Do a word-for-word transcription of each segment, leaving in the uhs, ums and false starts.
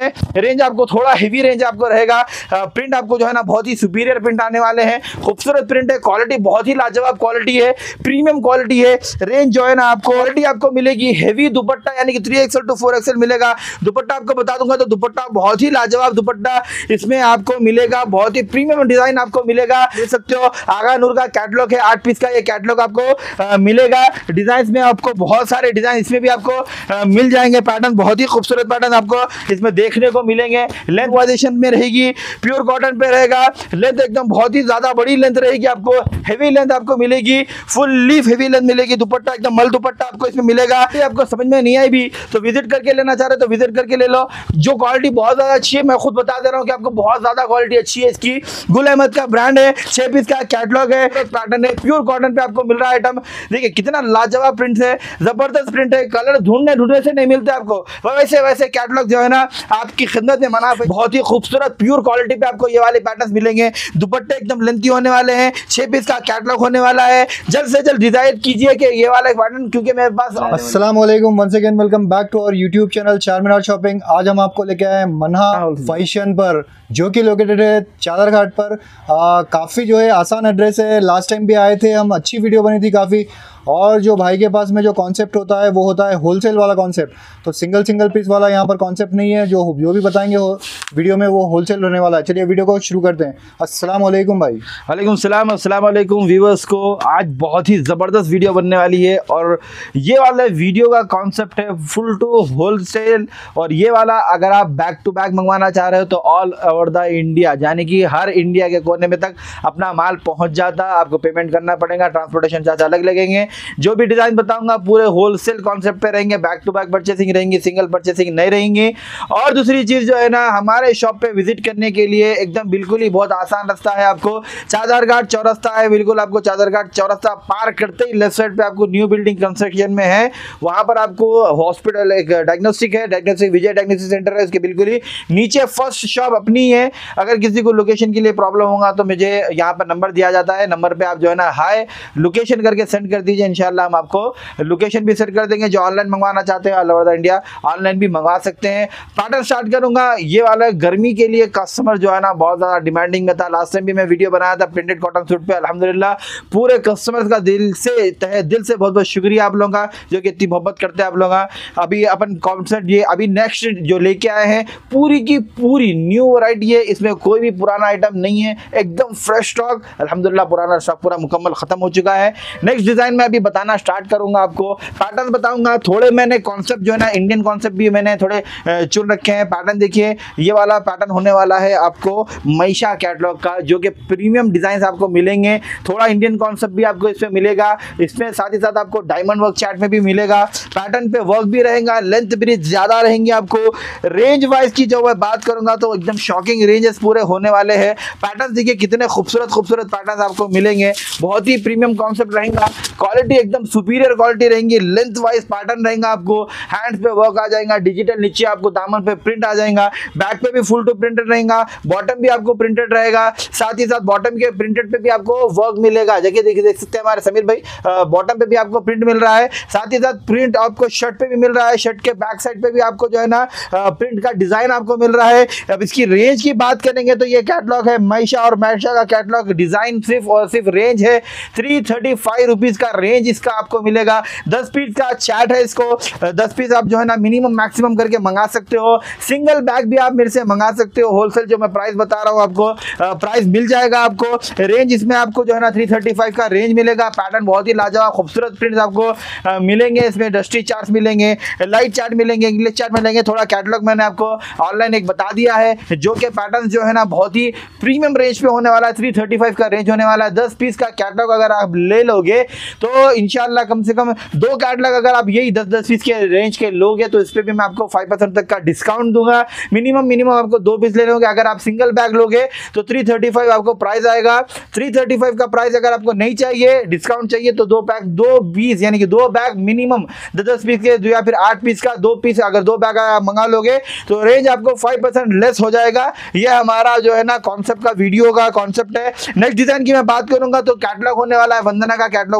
हैं। रेंज आपको थोड़ा हेवी रेंज आपको रहेगा। प्रिंट आपको जो है ना बहुत ही सुपीरियर प्रिंट आने वाले हैं, खूबसूरत प्रिंट है, क्वालिटी बहुत ही लाजवाब क्वालिटी है, प्रीमियम क्वालिटी है। रेंज जो है ना आपको क्वालिटी आपको मिलेगी हेवी दुपट्टा यानी कि three XL to four XL मिलेगा। दुपट्टा आपको बता दूंगा तो दुपट्टा बहुत ही लाजवाब दुपट्टा इसमें आपको मिलेगा, बहुत ही प्रीमियम डिजाइन आपको मिलेगा। देख सकते हो आगा नूर का कैटलॉग है, आठ पीस का ये कैटलॉग आपको आ, मिलेगा। डिजाइन में आपको बहुत सारे डिजाइन इसमें भी आपको आ, मिल जाएंगे। पैटर्न बहुत ही खूबसूरत पैटर्न आपको इसमें देखने को मिलेंगे। लेंथ वाइजेशन में रहेगी, प्योर कॉटन पे रहेगा। लेंथ एकदम बहुत ही ज्यादा बड़ी लेंथ रहेगी, आपको हेवी लेंथ आपको मिलेगी, फुल लीफ हेवी लेंथ मिलेगी। दुपट्टा एकदम मल दुपट्टा आपको इसमें मिलेगा। ये आपको समझ में नहीं आई भी तो विजिट करके लेना चाह रहे तो विजिट करके ले लो। जो क्वालिटी बहुत ज्यादा अच्छी है, मैं खुद बता दे रहा हूँ कि आपको बहुत ज्यादा क्वालिटी अच्छी है इसकी। गुल अहमद का ब्रांड है, छह पीस का कैटलॉग है, पैटर्न है, प्योर कॉटन पे आपको मिल रहा है आइटम। देखिए कितना लाजवाब प्रिंट है, जबरदस्त प्रिंट है। कलर ढूंढने ढूंढने से नहीं मिलते आपको, वैसे वैसे कैटलॉग जो है ना आपकी खिदमत में मना। बहुत ही खूबसूरत प्योर क्वालिटी पे आपको ये वाले पैटर्न मिलेंगे। दुपट्टे एकदम लेंथी होने वाले हैं, छह पीस का कैटलॉग होने वाला है। जल्द से जल्द डिसाइड कीजिए कि ये वाला पैटर्न, क्योंकि मेरे पास। अस्सलाम वालेकुम, once again welcome back to our YouTube channel Charminar shopping. आज हम आपको लेके आए मन्हा फैशन पर, जो कि लोकेटेड है चादर घाट पर। काफ़ी जो है आसान एड्रेस है। लास्ट टाइम भी आए थे हम, अच्छी वीडियो बनी थी काफ़ी। और जो भाई के पास में जो कॉन्सेप्ट होता है वो होता है होलसेल वाला कॉन्सेप्ट, तो सिंगल सिंगल पीस वाला यहाँ पर कॉन्सेप्ट नहीं है। जो जो भी बताएंगे हो वीडियो में वो होलसेल रहने वाला है। चलिए वीडियो को शुरू करते हैं। अस्सलाम वालेकुम भाई। वालेकुम सलाम, अस्सलाम वालेकुम व्यूअर्स को। आज बहुत ही ज़बरदस्त वीडियो बनने वाली है और ये वाला वीडियो का कॉन्सेप्ट है फुल टू होलसेल। और ये वाला अगर आप बैक टू बैक मंगवाना चाह रहे हो तो ऑल ओवर द इंडिया, यानी कि हर इंडिया के कोने में तक अपना माल पहुँच जाता। आपको पेमेंट करना पड़ेगा, ट्रांसपोर्टेशन चार्ज अलग लगेंगे। जो भी डिजाइन बताऊंगा पूरे होलसेल कॉन्सेप्ट पे रहेंगे, बैक टू बैक परचेसिंग रहेंगी, सिंगल परचेसिंग नहीं रहेंगी। और दूसरी चीज जो है ना, हमारे शॉप पे विजिट करने के लिए एकदम बिल्कुल ही बहुत आसान रास्ता है। आपको चादर घाट चौरास्ता है, बिल्कुल आपको चादर घाट चौरास्ता पार करते ही लेफ्ट साइड पे आपको न्यू बिल्डिंग कंस्ट्रक्शन में है, वहां पर आपको हॉस्पिटल एक डायग्नोस्टिक है, डायग्नोस्टिक विजय डायग्नोस्टिक सेंटर है, उसके बिल्कुल ही नीचे फर्स्ट शॉप अपनी है। अगर किसी को लोकेशन के लिए प्रॉब्लम होगा तो मुझे यहाँ पर नंबर दिया जाता है, नंबर पे आप जो है ना हाय लोकेशन करके सेंड कर दीजिए, इंशाल्लाह हम आपको लोकेशन भी सेट कर देंगे। जो ऑनलाइन मंगवाना चाहते हैं all over the India online भी मंगवा सकते हैं। पैटर्न स्टार्ट करूंगा। ये वाला गर्मी के लिए कस्टमर जो है ना बहुत ज़्यादा डिमांडिंग में था। लास्ट टाइम भी मैं वीडियो बनाया था प्रिंटेड कॉटन सूट पे, अल्हम्दुलिल्लाह पूरे कस्टमर्स का दिल से तहे दिल से बहुत बहुत शुक्रिया आप लोगों का, जो कि इतनी मोहब्बत करते हैं आप लोग। अभी अपन कॉन्सेप्ट ये अभी नेक्स्ट जो लेके आए हैं पूरी की पूरी न्यू वैरायटी है, इसमें कोई भी पुराना आइटम नहीं है, एकदम फ्रेश स्टॉक। अल्हम्दुलिल्लाह पुराना स्टॉक पूरा मुकम्मल खत्म हो चुका है। नेक्स्ट डिजाइन में अभी बताना स्टार्ट करूंगा, आपको पैटर्न बताऊंगा। थोड़े मैंने कॉन्सेप्ट जो है ना इंडियन कॉन्सेप्ट भी मैंने थोड़े चुन रखे हैं। पैटर्न देखिए, ये वाला पैटर्न होने वाला है आपको मैशा कैटलॉग का, जो कि प्रीमियम डिजाइन आपको मिलेंगे। थोड़ा इंडियन कॉन्सेप्ट भी आपको इसमें मिलेगा, इसमें साथ ही साथ आपको डायमंड वर्क चार्ट में भी मिलेगा। पैटर्न पे वर्क भी रहेगा, लेंथ भी ज्यादा रहेंगे आपको। रेंज वाइज की जो मैं बात करूंगा तो एकदम शॉकिंग रेंजेस पूरे होने वाले हैं। पैटर्न देखिए कितने खूबसूरत खूबसूरत पैटर्न आपको मिलेंगे, बहुत ही प्रीमियम कॉन्सेप्ट रहेगा। क्वालिटी एकदम सुपीरियर क्वालिटी रहेंगी, लेंथ वाइज पैटर्न रहेगा। आपको हैंड्स पे वर्क आ जाएगा, डिजिटल नीचे आपको दामन पे प्रिंट आ जाएगा, बैक पे भी फुल टू प्रिंटेड रहेगा, बॉटम भी आपको प्रिंटेड रहेगा। साथ ही साथ बॉटम के प्रिंटेड पे भी आपको वर्क मिलेगा। जगह देखिए देख सकते हैं हमारे समीर भाई, बॉटम पे भी आपको प्रिंट मिल रहा है, साथ ही साथ प्रिंट आपको शर्ट पे भी मिल रहा है। शर्ट के बैक साइड पे भी आपको जो है ना प्रिंट का डिजाइन आपको मिल रहा है। अब इसकी रेंज की बात करेंगे तो ये कैटलॉग है मैशा और मैशा का कैटलॉग। डिजाइन सिर्फ और सिर्फ रेंज है थ्री थर्टी फाइव रुपीज का रेंज इसका आपको मिलेगा। दस पीस का चैट है, इसको दस पीस आप जो है ना मिनिमम मैक्सिमम करके मंगा सकते हो। सिंगल बैग भी आप मेरे से मंगा सकते हो। होलसेल जो मैं प्राइस बता रहा हूँ आपको प्राइस मिल जाएगा आपको। रेंज इसमें आपको जो है ना थ्री थर्टी फाइव का रेंज मिलेगा। पैटर्न बहुत ही लाजवाब खूबसूरत प्रिंट्स आपको मिलेंगे। इसमें डस्टी चार्ट मिलेंगे, लाइट चार्ट मिलेंगे, इंग्लिश चार्ट मिलेंगे। थोड़ा कैटलॉग मैंने आपको ऑनलाइन एक बता दिया है, जो कि पैटर्न जो है ना बहुत ही प्रीमियम रेंज पे होने वाला है। थ्री थर्टी फाइव का रेंज होने वाला है। दस पीस का कैटलॉग अगर आप ले लोगे तो इंशाल्लाह कम से कम दो कैटलॉग अगर आप यही दस दस पीस के रेंज के लोगे तो इस पे भी मैं आपको फाइव परसेंट तक का डिस्काउंट दूंगा। मिनिमम मिनिमम आपको दो पीस ले लोगे। अगर आप सिंगल बैग लोगे तो थ्री थर्टी फाइव आपको प्राइस आएगा। थ्री थर्टी फाइव का प्राइस अगर आपको नहीं चाहिए, डिस्काउंट चाहिए, तो दो पैक दो पीस यानी कि दो बैग मिनिमम दस दस पीस के या फिर आठ पीस का दो पीस अगर दो बैग आप मंगा लोगे तो रेंज आपको फाइव परसेंट लेस हो जाएगा। यह हमारा जो है ना कॉन्सेप्ट का वीडियो का कॉन्सेप्ट है। नेक्स्ट डिजाइन की मैं बात करूंगा तो कैटलॉग होने वाला है, वंदना का कैटलॉग होने वाला है।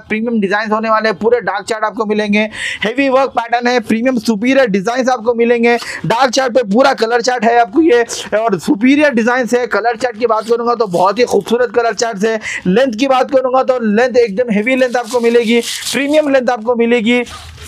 प्रीमियम डिजाइन होने वाले हैं, पूरे डार्क चार्ट आपको मिलेंगे, हेवी वर्क पैटर्न है, प्रीमियम सुपीरियर डिजाइन आपको मिलेंगे। डार्क चार्ट पे पूरा कलर चार्ट है आपको ये, और सुपीरियर डिजाइन है। कलर चार्ट की बात करूंगा तो बहुत ही खूबसूरत कलर चार्ट है। लेंथ की बात करूंगा तो लेंथ एकदम हेवी लेंथ आपको मिलेगी, प्रीमियम लेंथ आपको मिलेगी।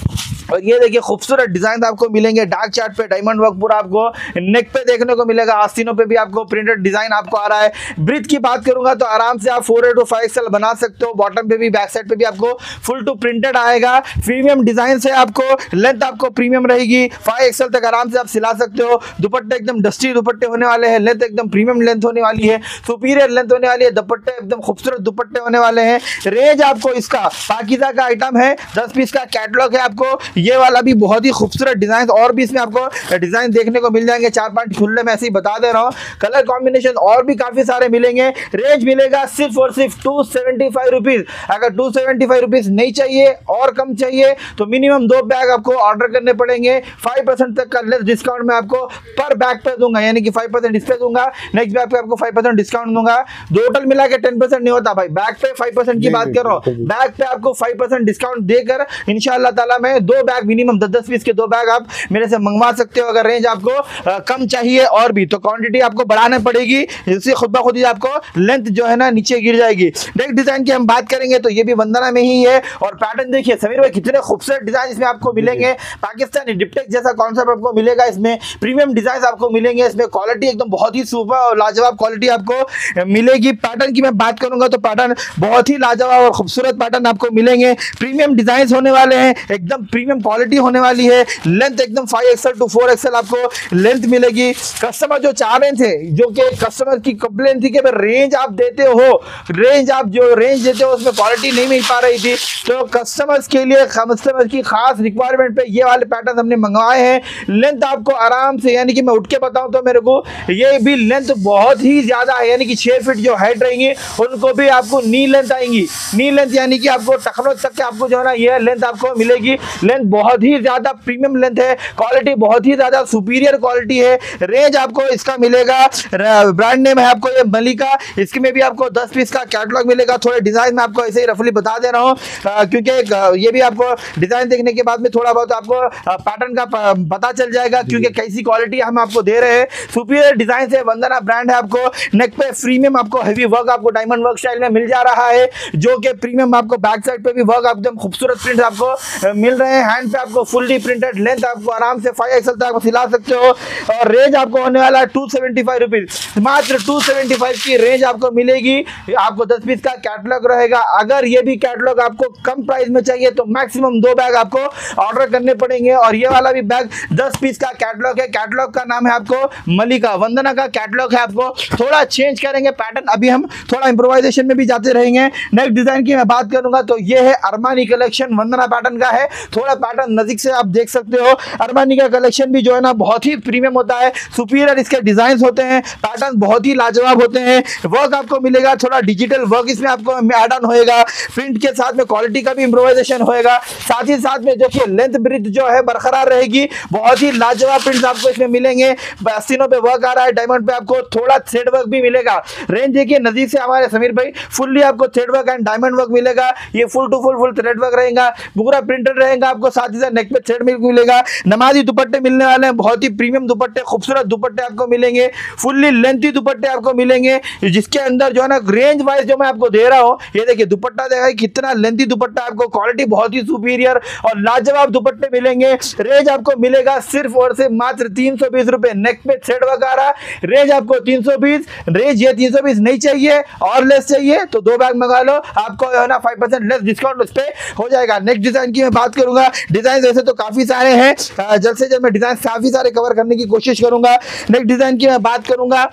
और ये देखिए खूबसूरत डिजाइन आपको मिलेंगे डार्क चार्ट पे, डायमंड वर्क पूरा आपको नेक पे देखने को मिलेगा, आस्तीनों पे भी आपको प्रिंटेड डिजाइन आपको आ रहा है। ब्रीथ की बात करूंगा तो आराम से आप फोर एट फाइव एक्सएल बना सकते हो, बॉटम पे भी बैक साइड पे भी आपको फुल टू प्रिंटेड आएगा। प्रीमियम डिजाइन से आपको लेंथ आपको प्रीमियम रहेगी, फाइव एक्सएल तक आराम से आप सिला सकते हो। दुपट्टे एकदम डस्टी दुपट्टे होने वाले हैं, लेंथ एकदम प्रीमियम लेंथ होने वाली है, सुपीरियर लेंथ होने वाली है, दुपट्टे एकदम खूबसूरत दुपट्टे होने वाले हैं। रेंज आपको इसका पाकिजा का आइटम है, दस पीस का कैटलॉग है आपको। ये वाला भी बहुत ही खूबसूरत डिजाइन, और भी इसमें आपको डिजाइन देखने को मिल जाएंगे, चार पांच खुले में ऐसे ही बता दे रहा हूँ। कलर कॉम्बिनेशन और भी काफी सारे मिलेंगे। रेंज मिलेगा सिर्फ और सिर्फ टू सेवेंटी फाइव रुपीज। अगर टू सेवेंटी फाइव रुपीज नहीं चाहिए और कम चाहिए तो मिनिमम दो बैग आपको ऑर्डर करने पड़ेंगे। फाइव परसेंट तक का लेस डिस्काउंट मैं आपको पर बैग पे दूंगा, यानी कि फाइव परसेंट इस पे दूंगा, नेक्स्ट बैग पे आपको फाइव परसेंट डिस्काउंट दूंगा। टोटल मिला के टेन परसेंट नहीं होता भाई, बैग पे फाइव परसेंट की बात कर रहा हूँ। बैग पे आपको फाइव परसेंट डिस्काउंट देकर इंशाल्लाह ताला मैं दो बैग मिनिमम दस दस पीस के दो बैग आप मेरे से मंगवा सकते हो। अगर रेंज आपको आ, कम चाहिए और भी तो क्वांटिटी आपको बढ़ाना पड़ेगी, इससे खुद ब खुद ही आपको लेंथ जो है ना नीचे गिर जाएगी। नेक्स्ट डिजाइन की हम बात करेंगे तो ये भी वंदना में ही है, और पैटर्न देखिए समीर भाई कितने खूबसूरत डिजाइन इसमें आपको मिलेंगे। पाकिस्तानी डिप्टेक्स जैसा कॉन्सेप्ट आपको मिलेगा इसमें, प्रीमियम डिजाइन आपको मिलेंगे इसमें, क्वालिटी एकदम बहुत ही सुपर और लाजवाब क्वालिटी आपको मिलेगी। पैटर्न की मैं बात करूंगा तो पैटर्न बहुत ही लाजवाब और खूबसूरत पैटर्न आपको मिलेंगे। प्रीमियम डिजाइन होने वाले हैं, एकदम प्रीमियम क्वालिटी होने वाली है। लेंथ एकदम five XL to four XL आपको लेंथ मिलेगी। कस्टमर जो चाह रहे थे, जो कि कस्टमर की कंप्लेन थी कि रेंज आप देते हो, रेंज आप जो रेंज देते हो उसमें क्वालिटी नहीं मिल पा रही थी, तो कस्टमर्स के लिए कस्टमर की खास रिक्वायरमेंट पे ये वाले पैटर्न हमने मंगवाए हैं। लेंथ आपको आराम से, यानी कि मैं उठ के बताऊं तो मेरे को ये भी लेंथ बहुत ही ज्यादा है, यानी कि छह फीट जो हाइट रहेंगी उनको भी आपको नी लेंथ आएंगी। नी लेंथ यानी कि आपको टखनों तक के आपको जो है ना ये लेंथ आपको मिलेगी। लेंथ बहुत ही ज्यादा प्रीमियम लेंथ है, क्वालिटी बहुत ही ज्यादा सुपीरियर क्वालिटी है। रेंज आपको इसका मिलेगा, ब्रांड नेम है आपको ये मलिका, इसमें भी आपको दस पीस का कैटलॉग मिलेगा। थोड़े डिजाइन में आपको ऐसे ही रफली बता दे रहा हूँ, क्योंकि ये भी आपको डिजाइन देखने के बाद में थोड़ा बहुत आपको पैटर्न का पता चल जाएगा, क्योंकि कैसी क्वालिटी हम आपको दे रहे हैं। सुपीरियर डिजाइन से वंदना ब्रांड है, आपको नेक पे प्रीमियम आपको हेवी वर्क आपको डायमंड वर्क स्टाइल में मिल जा रहा है, जो कि प्रीमियम आपको बैक साइड पे भी वर्क एकदम खूबसूरत प्रिंट आपको मिल रहे हैं। हैंड पे आपको फुल्ली प्रिंटेड, लेंथ आपको आराम से फाइव एक्सएल तक सिला सकते हो, और रेंज आपको होने वाला है टू सेवेंटी फाइव रुपीज। मात्र टू सेवेंटी फाइव की रेंज आपको मिलेगी। आपको दस पीस का कैटलॉग रहेगा। अगर ये भी कैटलॉग आपको कम प्राइस में चाहिए तो मैक्सिमम दो बैग आपको ऑर्डर करने पड़ेंगे, और ये वाला भी बैग दस पीस का कैटलॉग है। कैटलॉग का नाम है आपको मलिका, वंदना का कैटलॉग है। आपको थोड़ा चेंज करेंगे पैटर्न, अभी हम थोड़ा इंप्रोवाइजेशन में भी जाते रहेंगे। नेक्स्ट डिजाइन की मैं बात करूंगा तो ये है अरमानी कलेक्शन, वंदना पैटर्न का है। थोड़ा पैटर्न नजदीक से आप देख सकते हो। अरमानी का कलेक्शन भी जो है ना बहुत ही प्रीमियम होता है, सुपीरियर इसके डिजाइन होते हैं, पैटर्न बहुत ही लाजवाब होते हैं। वर्क आपको मिलेगा, थोड़ा डिजिटल वर्क इसमें आपको ऐड ऑन होएगा, प्रिंट के साथ में क्वालिटी का भी इंप्रोवाइजेशन होएगा। साथ ही साथ में देखिए लेंथ ब्रिथ जो है बरकरार रहेगी, बहुत ही लाजवाब प्रिंट्स आपको इसमें मिलेंगे। आस्तीनों पे वर्क आ रहा है, डायमंड पे आपको थोड़ा थ्रेड वर्क भी मिलेगा। रेंज देखिए नजदीक से हमारे समीर भाई, फुल्ली आपको thread work and diamond work मिलेगा। ये full to full full thread work रहेगा, पूरा प्रिंटेड रहेगा आपको। साथ ही साथ नेक पे थ्रेड मिल्क मिलेगा। नमाजी दुपट्टे मिलने वाले हैं, बहुत ही प्रीमियम दुपट्टे, खूबसूरत दुपट्टे आपको मिलेंगे। फुल्ली लेंथी दुपट्टे आपको मिलेंगे, जिसके अंदर जो है ना रेंज वाइज जो मैं आपको दे रहा हूँ, ये देखिए दुपट्टा देखा कितना लेंथी दुपट्टा, आपको क्वालिटी बहुत ही सुपीरियर और लाजवाब दुपट्टे मिलेंगे। रेंज आपको मिलेगा सिर्फ और सिर्फ मात्र तीन सौ बीस रुपए। नेक पे थ्रेड वर्क आ रहा, रेंज आपको तीन सौ बीस। रेंज ये तीन सौ बीस नहीं चाहिए और लेस चाहिए तो दो बैग मंगा लो, आपको जो है ना फाइव परसेंट लेस डिस्काउंट उस पर हो जाएगा। नेक्स्ट डिजाइन की मैं बात करूंगा, डिजाइन ऐसे तो काफी सारे हैं, जल्द से जल्द मैं डिजाइन काफी सारे कवर करने की कोशिश करूंगा। नेक्स्ट डिजाइन की मैं बात करूंगा,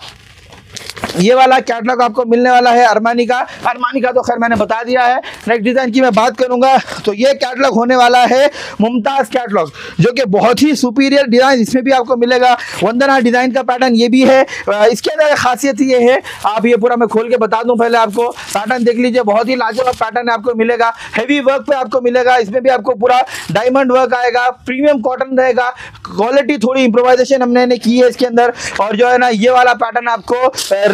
ये वाला कैटलॉग आपको मिलने वाला है अरमानी का। अरमानी का तो खैर मैंने बता दिया है। नेक्स्ट डिजाइन की मैं बात करूंगा तो ये कैटलॉग होने वाला है मुमताज कैटलॉग, जो कि बहुत ही सुपीरियर डिजाइन इसमें भी आपको मिलेगा। वंदना डिजाइन का पैटर्न ये भी है। इसके अंदर खासियत ये है, आप ये पूरा मैं खोल के बता दूं, पहले आपको पैटर्न देख लीजिए, बहुत ही लाजवाब पैटर्न आपको मिलेगा। हैवी वर्क पे आपको मिलेगा, इसमें भी आपको पूरा डायमंड वर्क आएगा, प्रीमियम कॉटन रहेगा, क्वालिटी थोड़ी इंप्रोवाइजेशन हमने की है इसके अंदर। और जो है ना ये वाला पैटर्न आपको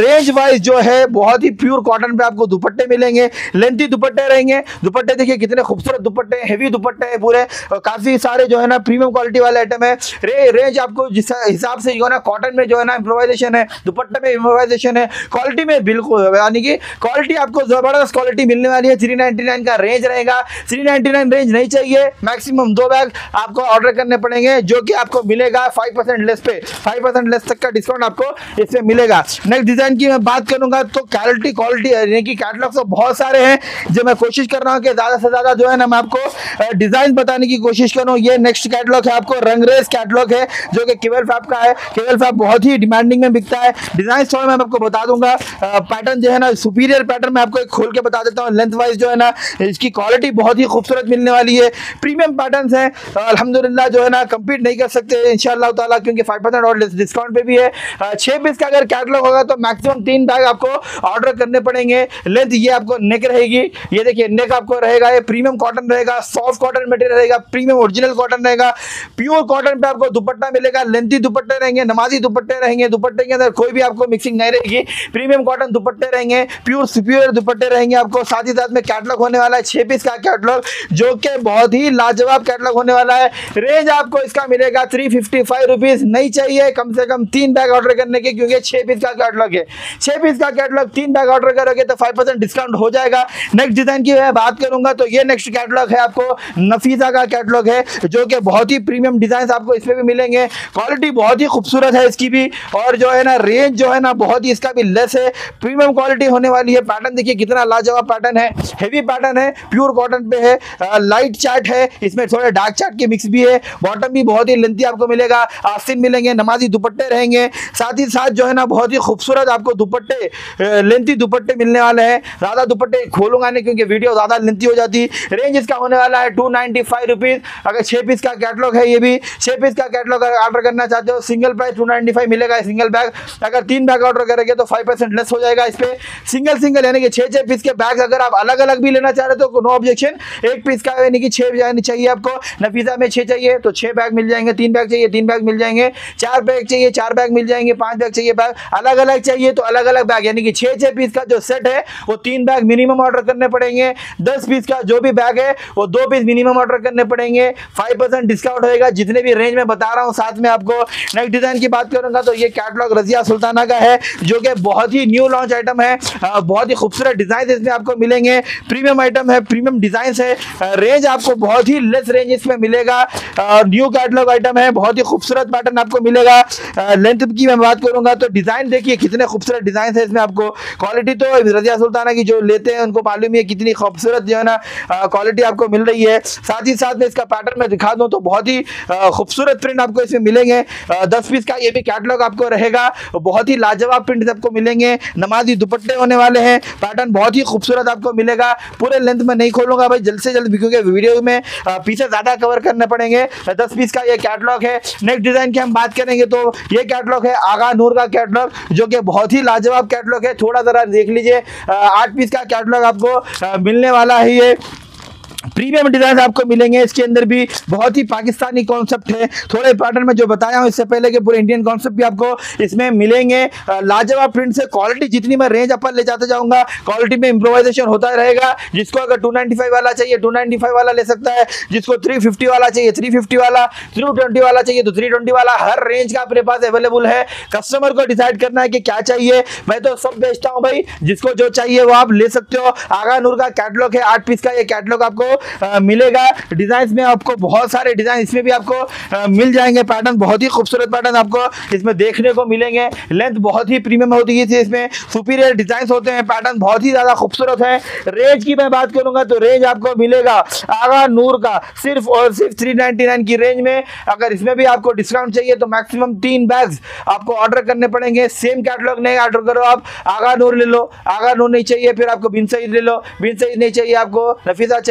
रेंज वाइज जो है बहुत ही प्योर कॉटन पे आपको दुपट्टे मिलेंगे, लेंथी दुपट्टे रहेंगे। दुपट्टे देखिए कितने खूबसूरत दुपट्टे हैं, हेवी दुपट्टे हैं पूरे, काफी सारे जो है ना प्रीमियम क्वालिटी वाले आइटम है। रे, रेंज आपको जिस हिसाब से जो है ना कॉटन में जो है ना इम्प्रोवाइजेशन है, दुपट्टे में इम्प्रोवाइजेशन है, क्वालिटी में बिल्कुल यानी कि क्वालिटी आपको जबरदस्त क्वालिटी मिलने वाली है। थ्री नाइनटी नाइन का रेंज रहेगा। थ्री नाइनटी नाइन रेंज नहीं चाहिए, मैक्सिमम दो बैग आपको ऑर्डर करने पड़ेंगे, जो कि आपको मिलेगा फाइव परसेंट लेस पे, फाइव परसेंट लेस तक का डिस्काउंट आपको इसमें मिलेगा। नेक्स्ट डिजाइन की मैं बात करूंगा तो क्वालिटी क्वालिटी यानी कि कैटलॉग तो बहुत सारे हैं, जो मैं कोशिश कर रहा हूं कि ज्यादा से ज्यादा जो है ना मैं आपको डिजाइन बताने की कोशिश करूं। ये नेक्स्ट कैटलॉग है आपको रंगरेज कैटलॉग है, जो कि केवल फैब का है। केवल फैब बहुत ही डिमांडिंग में बिकता है। डिजाइन थोड़ा मैं आपको बता दूंगा, पैटर्न जो है ना सुपीरियर पैटर्न मैं आपको एक खोल के बता देता हूं। लेंथ वाइज जो है ना इसकी क्वालिटी बहुत ही खूबसूरत मिलने वाली है। प्रीमियम पैटर्न्स हैं, अल्हम्दुलिल्लाह जो है ना कंपीट नहीं कर सकते इंशाअल्लाह ताला, क्योंकि फाइव परसेंट और डिस्काउंट पे भी है। छह पीस का अगर कैटलॉग होगा तो मैक्सिमम तीन बैग आपको ऑर्डर करने पड़ेंगे। लेंथ ये आपको नेक रहेगी, ये देखिए नेक आपको रहेगा, ये प्रीमियम कॉटन रहेगा, सॉफ्ट कॉटन मटेरियल रहेगा, प्रीमियम ओरिजिनल कॉटन रहेगा, प्योर कॉटन पे आपको दुपट्टा मिलेगा। लेंथी दुपट्टे रहेंगे, नमाजी दुपट्टे रहेंगे, दुपट्टे के अंदर कोई भी आपको मिक्सिंग नहीं रहेगी, प्रीमियम कॉटन दुपट्टे रहेंगे, प्योर सुपीरियर दुपट्टे रहेंगे आपको। साथ ही साथ में कैटलॉग होने वाला है छह पीस का कैटलॉग, जो कि बहुत ही लाजवाब कैटलॉग होने वाला है। रेंज आपको इसका मिलेगा थ्री फिफ्टी फाइव रुपीज। नहीं चाहिए कम से कम तीन बैग ऑर्डर करने के, क्योंकि छह पीस का कैटलॉग है। छह पीस का कैटलॉग तीन बैग ऑर्डर करोगे तो फाइव परसेंट डिस्काउंट हो जाएगा। नेक्स्ट डिजाइन की मैं बात करूंगा तो ये नेक्स्ट कैटलॉग है आपको नफीसा का कैटलॉग है, जो कि बहुत ही प्रीमियम डिजाइन आपको इसमें भी मिलेंगे। क्वालिटी बहुत ही खूबसूरत है इसकी भी, और जो है ना रेंज जो है ना बहुत ही इसका भी लेस है, प्रीमियम क्वालिटी होने वाली है। पैटर्न देखिए कितना लाजवाब पैटर्न है, हेवी पैटर्न है, प्योर कॉटन पे है, लाइट चार्ट है, इसमें थोड़े डार्क चार्ट के मिक्स भी है। बॉटम भी बहुत ही लेंथी आपको मिलेगा, आस्तीन मिलेंगे, नमाजी दुपट्टे रहेंगे। साथ ही साथ जो है ना बहुत ही खूबसूरत आपको दुपट्टे लेंथी दुपट्टे मिलने वाले हैं। ज्यादा दुपट्टे खोलूंगा नहीं क्योंकि वीडियो ज्यादा लेंथी हो जाती। रेंज इसका होने वाला है टू नाइनटी फाइव रुपीज। अगर छह पीस का कैटलॉग है, ये भी छह पीस का कैटलॉग ऑर्डर करना चाहते हो single price two ninety five मिलेगा सिंगल बैग। अगर तीन बैग ऑर्डर करेंगे तो फाइव परसेंट लेस हो जाएगा इस पे। सिंगल सिंगल यानी कि छह छह पीस के बैग अगर आप अलग अलग भी लेना चाह रहे हो तो नो ऑब्जेक्शन। एक पीस का यानी कि छह चाहिए आपको, नफीसा में छह चाहिए तो छह बैग मिल जाएंगे, तीन बैग चाहिए तीन बैग मिल जाएंगे, चार बैग चाहिए चार बैग मिल जाएंगे, पांच बैग चाहिए बैग अलग अलग चाहिए तो अलग अलग बैग, यानी कि छह छह पीस का जो सेट है वो तीन बैग मिनिमम ऑर्डर करने पड़ेंगे। दस पीस का जो भी बैग है वो दो पीस मिनिमम ऑर्डर करने पड़ेंगे। फाइव परसेंट डिस्काउंट होएगा जितने भी रेंज में बता रहा हूँ। साथ में आपको नेक्स्ट डिजाइन की बात करूंगा तो ये कैटलॉग रजिया सुल्ताना का है, जो कि बहुत ही न्यू लॉन्च आइटम है। बहुत ही खूबसूरत डिजाइन इसमें आपको मिलेंगे, प्रीमियम आइटम है, प्रीमियम डिजाइन है। रेंज आपको बहुत ही लेस रेंज इसमें मिलेगा। न्यू कैटलॉग आइटम है, बहुत ही खूबसूरत पैटर्न आपको मिलेगा। लेंथ की मैं बात करूंगा तो डिजाइन देखिए कितने खूबसूरत डिजाइन है इसमें आपको। क्वालिटी तो रजिया सुल्ताना की जो लेते हैं उनको मालूम है कितनी खूबसूरत जो है ना क्वालिटी आपको मिल रही है। साथ ही साथ में इसका पैटर्न मैं दिखा दूं तो बहुत ही खूबसूरत प्रिंट आपको इसमें मिलेंगे। दस पीस का ये भी कैटलॉग आपको रहेगा, बहुत ही लाजवाब प्रिंट आपको मिलेंगे। नमाजी दुपट्टे होने वाले हैं, पैटर्न बहुत ही खूबसूरत आपको मिलेगा। पूरे लेंथ में नहीं खोलूंगा भाई, जल्द से जल्द क्योंकि वीडियो में पीछे ज्यादा कवर करने पड़ेंगे। दस पीस का ये कैटलॉग है। नेक्स्ट डिजाइन की हम बात करेंगे तो ये कैटलॉग है आगा नूर का कैटलॉग, जो कि बहुत ही लाजवाब कैटलॉग है। थोड़ा जरा देख लीजिए, आठ पीस का कैटलॉग आपको मिलने वाला है। ये प्रीमियम डिजाइन आपको मिलेंगे, इसके अंदर भी बहुत ही पाकिस्तानी कॉन्सेप्ट है। थोड़े पैटर्न में जो बताया हूं इससे पहले के पूरे इंडियन कॉन्सेप्ट भी आपको इसमें मिलेंगे। लाजवाब प्रिंट से क्वालिटी जितनी मैं रेंज अपर ले जाते जाऊंगा, क्वालिटी में इंप्रोवाइजेशन होता रहेगा। जिसको अगर टू नाइनटी फाइव वाला चाहिए टू नाइनटी फाइव वाला ले सकता है, जिसको थ्री फिफ्टी वाला चाहिए थ्री फिफ्टी वाला, थ्री ट्वेंटी वाला चाहिए तो थ्री ट्वेंटी वाला, हर रेंज का अपने पास अवेलेबल है। कस्टमर को डिसाइड करना है कि क्या चाहिए। मैं तो सब बेचता हूं भाई, जिसको जो चाहिए वो आप ले सकते हो। आगा नूर का कैटलॉग है, आठ पीस का ये कैटलॉग आपको आ, मिलेगा। डिजाइन में आपको बहुत सारे डिजाइन इसमें भी आपको आ, मिल जाएंगे। पैटर्न बहुत ही खूबसूरत पैटर्न आपको इसमें देखने को मिलेंगे। लेंथ बहुत ही प्रीमियम होती है, इसमें सुपीरियर डिजाइन होते हैं, पैटर्न बहुत ही ज्यादा खूबसूरत है। रेंज की मैं बात करूंगा तो रेंज आपको मिलेगा आगा नूर का सिर्फ और सिर्फ थ्री नाइनटी नाइन की रेंज में। अगर इसमें भी आपको डिस्काउंट चाहिए तो मैक्सिमम तीन बैग्स आपको ऑर्डर करने पड़ेंगे। सेम कैटलॉग नहीं ऑर्डर करो, आप आगा नूर ले लो। आगा नूर नहीं चाहिए फिर आपको बिन सईद ले लो, बिन सईद नहीं चाहिए आपको नफीसा चाहिए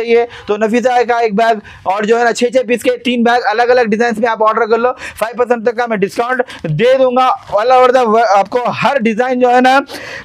तो नफीसा का एक बैग और जो है ना छः छः पीस के तीन बैग अलग अलग डिजाइन में आप ऑर्डर कर लो, फाइव परसेंट तक का मैं डिस्काउंट दे दूंगा। ऑल ओवर द आपको हर डिजाइन जो है ना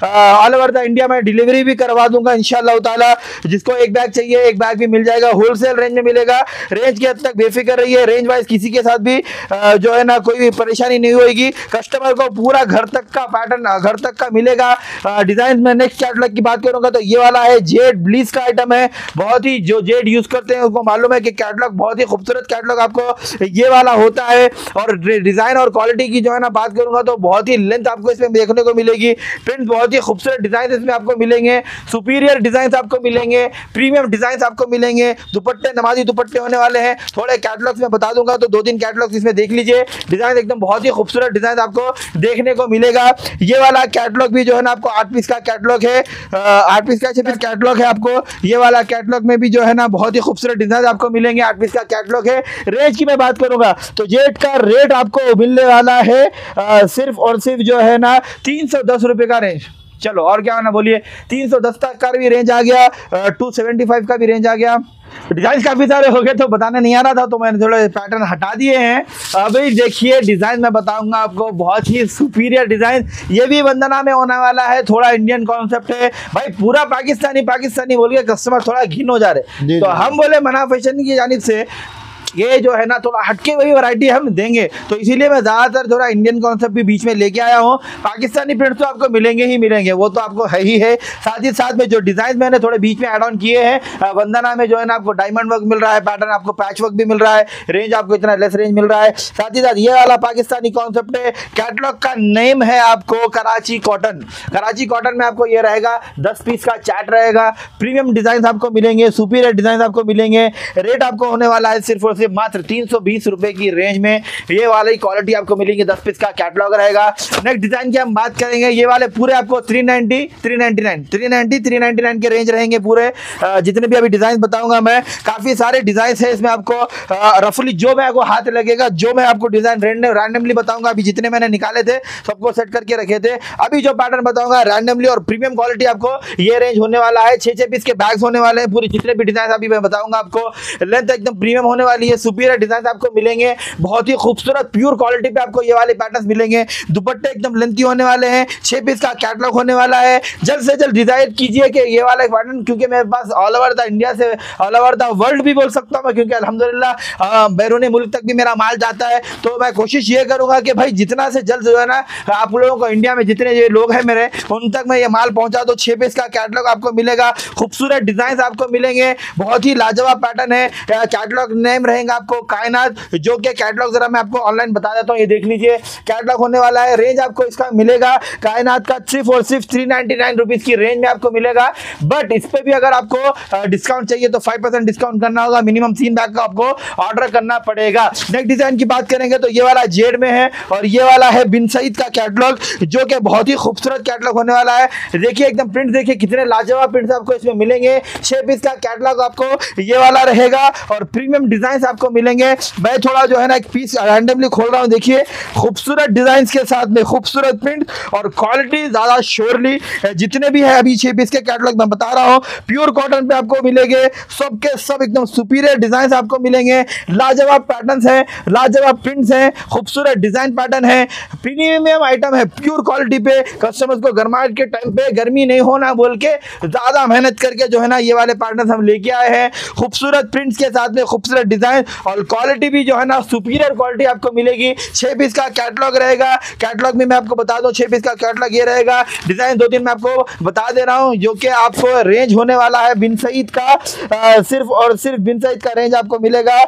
ऑल ओवर द इंडिया में डिलीवरी भी करवा दूंगा इंशाल्लाह ताला। जिसको एक बैग चाहिए एक बैग भी मिल जाएगा, होलसेल रेंज में मिलेगा। रेंज के हद तक बेफिक्र रहिए, रेंज वाइज किसी के साथ भी जो है ना कोई भी परेशानी नहीं होगी। कस्टमर को पूरा घर तक का पैटर्न घर तक का मिलेगा। डिजाइन में नेक्स्ट कैटलॉग की बात करूंगा तो ये वाला है जेड ब्लीस का आइटम है। बहुत ही जो जेड यूज करते हैं उनको मालूम है कि कैटलॉग बहुत ही खूबसूरत कैटलॉग आपको ये वाला होता है। और डिजाइन और क्वालिटी की जो है ना बात करूंगा तो बहुत ही लेंथ आपको इसमें देखने को मिलेगी। प्रिंट बहुत ही खूबसूरत डिजाइन इसमें आपको मिलेंगे, सुपीरियर डिजाइन आपको मिलेंगे, प्रीमियम डिजाइन आपको मिलेंगे। दुपट्टे नमाजी दुपट्टे होने वाले हैं। थोड़े कैटलॉग्स में बता दूंगा तो दो तीन कैटलॉग्स इसमें देख लीजिए। डिजाइन एकदम बहुत ही खूबसूरत डिजाइन आपको देखने को मिलेगा। ये वाला कैटलॉग भी जो है ना आपको आठ पीस का कैटलॉग है, आठ पीस का छह पीस कैटलॉग है। आपको ये वाला कैटलॉग में भी जो है ना बहुत ही खूबसूरत डिजाइन आपको मिलेंगे। आठ पीस का कैटलॉग है। रेंज की मैं बात करूंगा तो जेड का रेट आपको मिलने वाला है आ, सिर्फ और सिर्फ जो है ना तीन सौ दस रुपए का रेंज। चलो और क्या ना बोलिए, तीन सौ दस तक का भी रेंज आ गया, टू सेवेंटी फाइव का भी रेंज आ गया। डिजाइन काफी सारे हो गए तो बताने नहीं आ रहा था तो मैंने थोड़े पैटर्न हटा दिए हैं। अभी देखिए डिजाइन मैं बताऊंगा आपको, बहुत ही सुपीरियर डिजाइन। ये भी वंदना में होने वाला है। थोड़ा इंडियन कॉन्सेप्ट है भाई, पूरा पाकिस्तानी पाकिस्तानी बोल के कस्टमर थोड़ा घिन हो जा रहे। तो हम बोले मना फैशन की जानिब से ये जो है ना थोड़ा हटके वही वैरायटी हम देंगे, तो इसीलिए मैं ज़्यादातर थोड़ा इंडियन कॉन्सेप्ट भी बीच में लेके आया हूँ। पाकिस्तानी प्रिंट्स तो आपको मिलेंगे ही मिलेंगे, वो तो आपको है ही है। साथ ही साथ में जो डिज़ाइन मैंने थोड़े बीच में ऐड ऑन किए हैं, वंदना में जो है ना आपको डायमंड वर्क मिल रहा है, पैटर्न आपको पैच वर्क भी मिल रहा है, रेंज आपको इतना लेस रेंज मिल रहा है। साथ ही साथ ये वाला पाकिस्तानी कॉन्सेप्ट है। कैटलॉग का नेम है आपको कराची कॉटन। कराची कॉटन में आपको ये रहेगा, दस पीस का चैट रहेगा। प्रीमियम डिज़ाइन आपको मिलेंगे, सुपीरियर डिज़ाइन आपको मिलेंगे। रेट आपको होने वाला है सिर्फ और सिर्फ मात्र तीन सौ बीस रुपए की रेंज में ये वाली क्वालिटी आपको मिलेगी। दस पीस का कैटलॉग रहेगा। नेक्स्ट डिजाइन की हम बात करेंगे, ये वाले पूरे आपको तीन सौ नब्बे, तीन सौ निन्यानवे, तीन सौ नब्बे, तीन सौ निन्यानवे के रेंज रहेंगे पूरे। जितने भी अभी डिजाइन बताऊंगा मैं, काफी सारे डिजाइन है इसमें। आपको रफली जो मैं आपको हाथ लगेगा, जो मैं आपको डिजाइन रैंडमली बताऊंगा, अभी जितने मैंने निकाले थे सबको सेट करके रखे थे। अभी जो पैटर्न बताऊंगा रैंडमली और प्रीमियम क्वालिटी आपको ये रेंज होने वाला है। छह छह पीस के बैग्स होने वाले हैं पूरे। जितने भी डिजाइन अभी मैं बताऊंगा आपको, लेंथ एकदम प्रीमियम होने वाली है। सुपीरियर डिजाइन आपको मिलेंगे, बहुत ही खूबसूरत प्योर क्वालिटी पे आपको ये वाले पैटर्न्स मिलेंगे। दुपट्टे एकदम लेंथी होने वाले हैं। छह पीस का कैटलॉग होने वाला है। जल्द से जल्द डिजाइन कीजिए कि ये वाला पैटर्न, क्योंकि मेरे पास ऑल ओवर द इंडिया से ऑल ओवर द वर्ल्ड भी बोल सकता हूँ मैं, क्योंकि अल्हम्दुलिल्लाह बैरूनी मुल्क तक भी मेरा माल जाता है। तो मैं कोशिश ये करूंगा कि भाई जितना से जल्द जो है ना आप लोगों को, इंडिया में जितने ये लोग हैं मेरे, उन तक मैं ये माल पहुंचा दो। छह पीस का कैटलॉग आपको मिलेगा, खूबसूरत डिजाइन आपको मिलेंगे, बहुत ही लाजवाब पैटर्न है। कैटलॉग नेम रहेगा आपको कायनात, जो कि कैटलॉग जरा मैं आपको ऑनलाइन बता देता हूँ। ये देख लीजिए कैटलॉग होने वाला है। रेंज आपको इसका मिलेगा कायनात का सिर्फ और सिर्फ थ्री नाइनटी नाइन रुपीज की रेंज में आपको मिलेगा। बट इस पे भी अगर आपको डिस्काउंट चाहिए तो फाइव परसेंट डिस्काउंट करना होगा। मिनिमम तीन बैग का आपको ऑर्डर करना पड़ेगा। नेक्स्ट डिजाइन की बात करेंगे तो ये वाला जेड में है और ये वाला है बिन सईद का कैटलॉग, जो कि बहुत ही खूबसूरत कैटलॉग होने वाला है। देखिए एकदम प्रिंट देखिए कितने लाजवाब प्रिंट्स आपको इसमें मिलेंगे। छह पीस का कैटलॉग आपको ये वाला रहेगा और प्रीमियम डिजाइन आपको मिलेंगे। मैं थोड़ा जो है ना एक पीस रैंडमली खोल रहा हूं, देखिए खूबसूरत डिजाइन के साथ में खूबसूरत प्रिंट और क्वालिटी ज्यादा श्योरली जितने भी है अभी छह पीस के कैटलॉग मैं बता रहा हूं, प्योर कॉटन पे आपको मिलेंगे। सबके सब एकदम सुपीरियर डिजाइन आपको मिलेंगे। लाजवाब पैटर्न्स हैं, लाजवाब प्रिंट्स हैं, खूबसूरत डिजाइन पैटर्न है, प्रीमियम आइटम है। प्योर क्वालिटी पे कस्टमर्स को गर्माहट के टाइम पे गर्मी नहीं होना बोल के ज्यादा मेहनत करके जो है ना ये वाले पैटर्न हम लेके आए हैं। खूबसूरत प्रिंट्स के साथ में खूबसूरत डिजाइन और क्वालिटी भी जो है ना सुपीरियर क्वालिटी आपको मिलेगी। छह पीस का कैटलॉग रहेगा। कैटलॉग में मैं आपको बता दूं छह पीस का कैटलॉग ये रहेगा। डिजाइन दो तीन मैं आपको बता दे रहा हूं, जो कि आपको रेंज होने वाला है बिन सईद का आ, सिर्फ और सिर्फ बिन सईद का रेंज आपको मिलेगा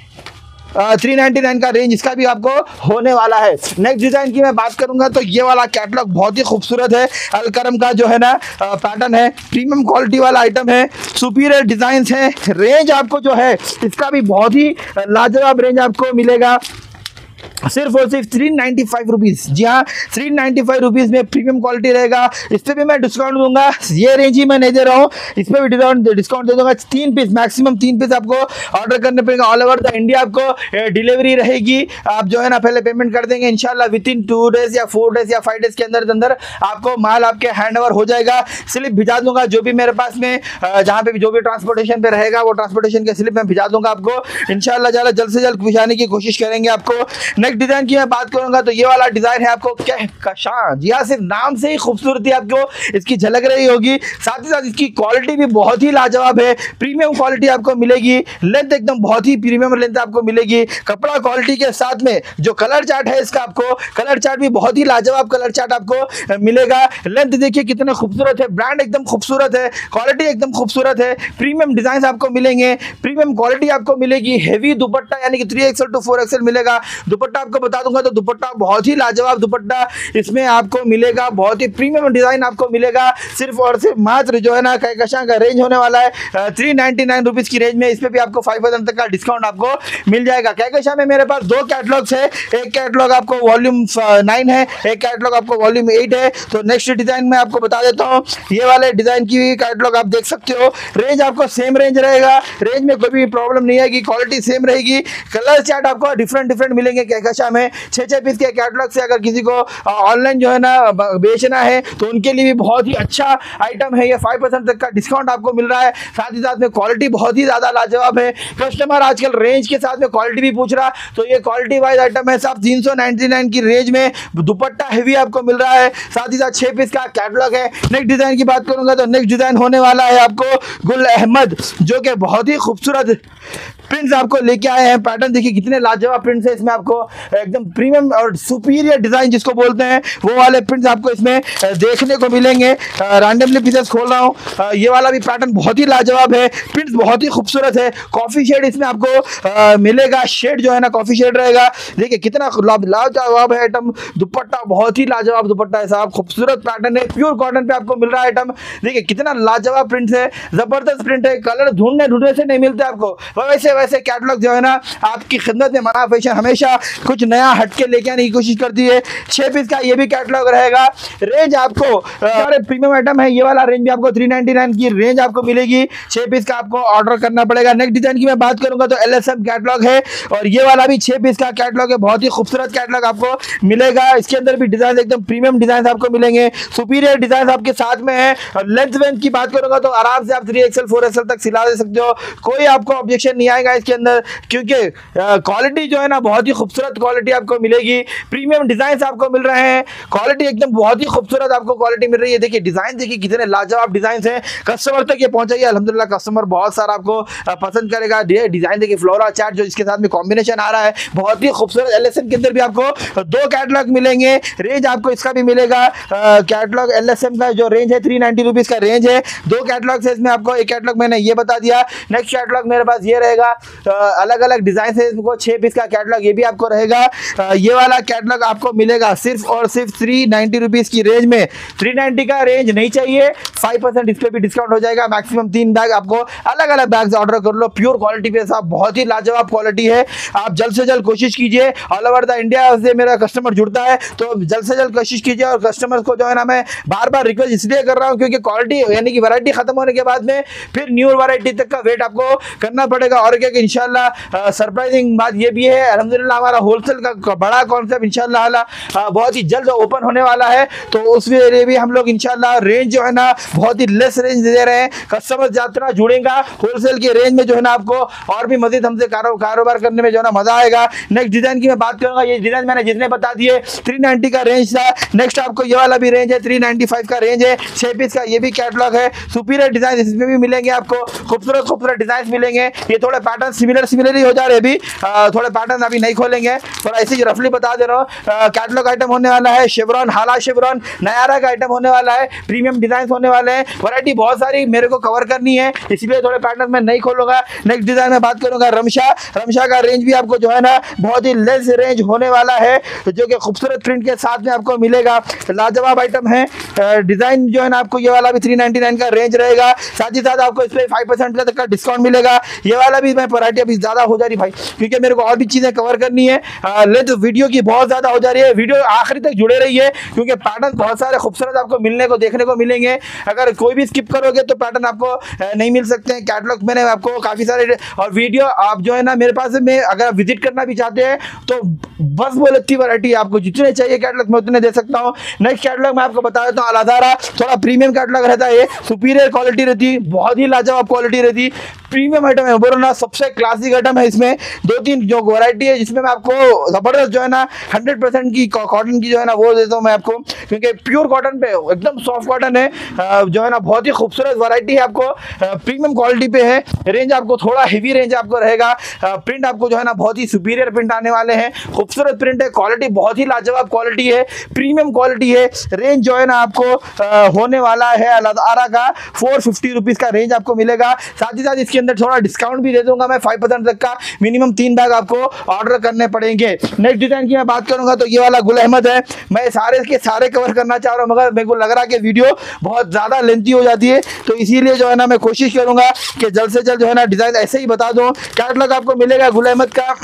थ्री नाइन्टी नाइन का रेंज इसका भी आपको होने वाला है। नेक्स्ट डिजाइन की मैं बात करूंगा तो ये वाला कैटलॉग बहुत ही खूबसूरत है। अलकरम का जो है ना पैटर्न है, प्रीमियम क्वालिटी वाला आइटम है, सुपीरियर डिजाइन है। रेंज आपको जो है इसका भी बहुत ही लाजवाब रेंज आपको मिलेगा। सिर्फ और सिर्फ थ्री नाइन्टी फाइव रुपीज़। जी हाँ, थ्री नाइन्टी फाइव रुपीज़ में प्रीमियम क्वालिटी रहेगा। इस पर भी मैं डिस्काउंट दूंगा, ये रेंज ही मैं नहीं दे रहा हूँ, इस पर भी डिस्काउंट डिस्काउंट दे दूंगा। तीन पीस मैक्सिमम तीन पीस आपको ऑर्डर करने पड़ेगा। ऑल ओवर द इंडिया आपको डिलीवरी रहेगी। आप जो है ना पहले पेमेंट कर देंगे, इंशाल्लाह विद इन टू डेज या फोर डेज या फाइव डेज के अंदर अंदर आपको माल आपके हैंड ओवर हो जाएगा। स्लिप भिजा दूंगा जो भी मेरे पास में जहाँ पे भी जो भी ट्रांसपोर्टेशन पे रहेगा वो ट्रांसपोर्टेशन के स्लिप में भिजा दूंगा आपको। इंशाल्लाह ताला जल्द से जल्द भिजाने की कोशिश करेंगे आपको। नेक्स्ट डिजाइन की मैं बात करूंगा तो ये वाला डिजाइन है आपको क्या कशां। जी हाँ, सिर्फ नाम से ही खूबसूरती आपको इसकी झलक रही होगी। साथ ही साथ इसकी क्वालिटी भी बहुत ही लाजवाब है, प्रीमियम क्वालिटी आपको मिलेगी। लेंथ एकदम बहुत ही प्रीमियम लेंथ आपको मिलेगी। कपड़ा क्वालिटी के साथ में जो कलर चार्ट है इसका आपको कलर चार्ट भी बहुत ही लाजवाब कलर चार्ट आपको मिलेगा। लेंथ देखिए कितने खूबसूरत है, ब्रांड एकदम खूबसूरत है, क्वालिटी एकदम खूबसूरत है, प्रीमियम डिजाइन आपको मिलेंगे, प्रीमियम क्वालिटी आपको मिलेगी। हेवी दुपट्टा यानी कि three XL to four XL मिलेगा। दुपट्टा आपको बता दूंगा तो दुपट्टा बहुत ही लाजवाब दुपट्टा इसमें आपको मिलेगा, बहुत ही प्रीमियम डिजाइन आपको मिलेगा। सिर्फ और सिर्फ मात्र जो है ना कहकशां का रेंज होने वाला है थ्री नाइन्टी नाइन रुपीज की रेंज में। इस पे भी आपको फाइव परसेंट तक का डिस्काउंट आपको मिल जाएगा। कहकशां में मेरे पास दो कैटलॉग्स है, एक कैटलॉग आपको वॉल्यूम नाइन है, एक कैटलॉग आपको वॉल्यूम एट है। तो नेक्स्ट डिजाइन में आपको बता देता हूँ, ये वाले डिजाइन की कैटलॉग आप देख सकते हो। रेंज आपको सेम रेंज रहेगा, रेंज में कोई भी प्रॉब्लम नहीं आएगी, क्वालिटी सेम रहेगी। कलर चार्ट आपको डिफरेंट डिफरेंट मिलेंगे कहकशां में। छः छः पीस के कैटलॉग से अगर किसी को ऑनलाइन जो है ना बेचना है तो उनके लिए भी बहुत ही अच्छा आइटम है। ये फाइव परसेंट तक का डिस्काउंट आपको मिल रहा है। साथ ही साथ में क्वालिटी बहुत ही ज़्यादा लाजवाब है। कस्टमर आजकल रेंज के साथ में क्वालिटी भी पूछ रहा, तो ये क्वालिटी वाइज आइटम है। साहब तीन सौ नाइन्टी नाइन की रेंज में दुपट्टा हेवी आपको मिल रहा है, साथ ही साथ छः पीस का कैटलॉग है। नेक्स्ट डिज़ाइन की बात करूंगा तो नेक्स्ट डिज़ाइन होने वाला है आपको गुल अहमद, जो कि बहुत ही खूबसूरत प्रिंट्स आपको लेके आए हैं। पैटर्न देखिए कितने लाजवाब प्रिंट्स है इसमें, आपको एकदम प्रीमियम और सुपीरियर डिजाइन जिसको बोलते हैं वो वाले प्रिंट्स आपको इसमें देखने को मिलेंगे। रैंडमली पीसेस खोल रहा हूँ, ये वाला भी पैटर्न बहुत ही लाजवाब है, प्रिंट्स बहुत ही खूबसूरत है। कॉफी शेड इसमें आपको आ, मिलेगा, शेड जो है ना कॉफी शेड रहेगा। देखिए कितना लाजवाब है आइटम। दुपट्टा बहुत ही लाजवाब दुपट्टा है साहब, खूबसूरत पैटर्न है, प्योर कॉटन पे आपको मिल रहा है आइटम। देखिए कितना लाजवाब प्रिंट्स है, जबरदस्त प्रिंट है। कलर ढूंढने ढूंढने से नहीं मिलते आपको, वैसे वैसे कैटलॉग जो है ना आपकी खिदमत में मना फैशन हमेशा कुछ नया हटके लेके आने की कोशिश करती है। छह पीस का ये भी कैटलॉग रहेगा। रेंज आपको सारे प्रीमियम आइटम है, ये वाला रेंज भी आपको थ्री नाइन्टी नाइन की रेंज आपको मिलेगी। छह पीस का आपको ऑर्डर करना पड़ेगा। नेक्स्ट डिजाइन की मैं बात करूंगा तो एल एस एम कैटलॉग है, और ये वाला भी छह पीस का कैटलॉग है। बहुत ही खूबसूरत कैटलॉग आपको मिलेगा। इसके अंदर भी डिजाइन एकदम प्रीमियम डिजाइन आपको मिलेंगे, सुपीरियर डिजाइन आपके साथ में है। और लेंथ वेंथ की बात करूंगा तो आराम से आप थ्री एक्सएल फोर एक्सएल तक सिला दे सकते हो, कोई आपको ऑब्जेक्शन नहीं आएगा इसके अंदर, क्योंकि क्वालिटी जो है ना बहुत ही खूबसूरत क्वालिटी आपको मिलेगी। प्रीमियम डिजाइन आपको मिल रहे हैं, क्वालिटी एकदम बहुत ही खूबसूरत आपको क्वालिटी मिल रही है। देखिए डिजाइन देखिए कितने लाजवाब डिजाइन हैं, कस्टमर तक ये पहुंचाइए। अल्हम्दुलिल्लाह कस्टमर बहुत सारा आपको पसंद करेगा। डिजाइन देखिए फ्लोरा चार्ट जो इसके साथ में कॉम्बिनेशन आ रहा है, बहुत ही खूबसूरत। एलएसएम के अंदर भी आपको दो कैटलॉग मिलेंगे। रेंज आपको इसका भी मिलेगा, कैटलॉग एलएसएम का जो रेंज है थ्री नाइन्टी रुपीज का रेंज है। दो कैटलॉग है इसमें, आपको एक कैटलॉग मैंने ये बता दिया। नेक्स्ट कैटलॉग मेरे पास ये रहेगा, अलग अलग डिजाइन है इसको, छह पीस का कैटलॉग ये भी आपको रहेगा। ये वाला कैटलॉग आपको मिलेगा सिर्फ और सिर्फ थ्री नाइन्टी रुपीज की रेंज में। थ्री नाइन्टी का रेंज नहीं चाहिए, फाइव परसेंट इस पे भी डिस्काउंट हो जाएगा। मैक्सिमम तीन बैग आपको अलग अलग बैग्स ऑर्डर कर लो, प्योर क्वालिटी पे साहब, बहुत ही लाजवाब क्वालिटी है। आप जल्द से जल्द कोशिश कीजिए, ऑल ओवर द इंडिया से मेरा कस्टमर जुड़ता है, तो जल्द से जल्द कोशिश कीजिए। और कस्टमर को जो है ना मैं बार बार रिक्वेस्ट इसलिए कर रहा हूँ क्योंकि क्वालिटी यानी कि वैरायटी खत्म होने के बाद में फिर न्यू वैरायटी तक का वेट आपको करना पड़ेगा। और क्या कि इंशाल्लाह सरप्राइजिंग बात ये भी है, अल्हम्दुलिल्लाह हमारा होलसेल का बड़ा कॉन्सेप्ट इंशाल्लाह बहुत ही जल्द ओपन होने वाला है, तो उस लिए भी हम लोग इंशाल्लाह रेंज जो है ना बहुत ही लेस रेंज दे रहे हैं। कस्टमर जितना जुड़ेगा होलसेल की रेंज में जो है ना आपको और भी मजीद हमसे कारो, कारोबार करने में जो है ना मजा आएगा। नेक्स्ट डिजाइन की मैं बात करूंगा, ये डिजाइन मैंने जितने बता दिए थ्री नाइन्टी का रेंज था। नेक्स्ट आपको ये वाला भी रेंज है, थ्री नाइन्टी फाइव का रेंज है। छह पीस का ये भी कैटलॉग है, सुपीरियर डिजाइन इसमें भी मिलेंगे आपको, खूबसूरत खूबसूरत डिजाइन मिलेंगे। ये थोड़े पैटर्न सिमिलर सिमिलर ही हो जा रहे हैं, अभी थोड़े पैटर्न अभी नहीं खोलेंगे, थोड़ा ऐसे ही रफली बता दे रहा हूँ। कैटलॉग आइटम होने वाला है, शेवरॉन हाला शेवरॉन नयारा का आइटम होने वाला है, प्रीमियम डिजाइन होने वाले हैं। वैरायटी बहुत सारी मेरे को कवर करनी है, इसलिए थोड़े पैटर्न में नहीं खोलूंगा। नेक्स्ट डिजाइन में बात करूंगा रमशा। रमशा का रेंज भी आपको जो है ना बहुत ही लेस रेंज होने वाला है, जो कि खूबसूरत प्रिंट के साथ में आपको मिलेगा। लाजवाब आइटम है, डिजाइन जो है ना आपको ये वाला भी थ्री नाइन्टी नाइन का रेंज रहेगा। साथ ही साथ आपको इस पर फाइव परसेंट तक का डिस्काउंट मिलेगा। ये वाला भी में वैरायटी अभी ज्यादा हो जा रही भाई, क्योंकि मेरे को और भी चीजें कवर करनी है। लेंथ वीडियो की बहुत ज्यादा हो जा रही है, वीडियो आखिरी तक जुड़े रही है क्योंकि पैटर्न बहुत सारे खूबसूरत आपको मिलने को देखने को मिलेंगे। अगर कोई भी स्किप करोगे तो पैटर्न आपको नहीं मिल सकते हैं। कैटलॉग मैंने आपको काफी सारे और वीडियो आप जो है ना मेरे पास में अगर आप विजिट करना भी चाहते हैं तो बस बोले इतनी वैरायटी आपको जितने चाहिए कैटलॉग में उतने दे सकता हूँ। नेक्स्ट कैटलॉग मैं आपको बता देता हूँ, अलादारा थोड़ा प्रीमियम कैटलॉग रहता है, सुपीरियर क्वालिटी रहती, बहुत ही लाजवाब क्वालिटी रहती, प्रीमियम आइटम है, बोलो ना सबसे क्लासिक आइटम है। इसमें दो तीन जो वैरायटी है जिसमें मैं आपको जबरदस्त जो है ना हंड्रेड परसेंट की कॉटन की जो है ना वो देता हूँ मैं आपको, क्योंकि प्योर कॉटन पे एकदम सॉफ्ट कॉटन है, जो है ना बहुत ही खूबसूरत वैरायटी है, आपको प्रीमियम क्वालिटी पे है। रेंज आपको थोड़ा हेवी रेंज आपको रहेगा, प्रिंट आपको जो है ना बहुत ही सुपीरियर प्रिंट आने वाले हैं, खूबसूरत प्रिंट है, क्वालिटी बहुत ही लाजवाब क्वालिटी है, प्रीमियम क्वालिटी है। रेंज जो है ना आपको होने वाला है अलादारा का फोर फिफ्टी रुपीज का रेंज आपको मिलेगा। साथ ही साथ इसके अंदर थोड़ा डिस्काउंट भी दे दूंगा मैं, फाइव परसेंट तक का, मिनिमम तीन बैग आपको ऑर्डर करने पड़ेंगे। नेक्स्ट डिजाइन की मैं बात करूंगा तो ये वाला गुल अहमद है, मैं सारे के सारे कवर करना चाह रहा हूं मगर मेरे को लग रहा है कि वीडियो बहुत ज्यादा लेंथी हो जाती है, तो इसीलिए जो है ना मैं कोशिश करूंगा कि जल्द से जल्द जो है ना डिजाइन ऐसे ही बता दूं। कैटलॉग आपको मिलेगा गुल अहमद का।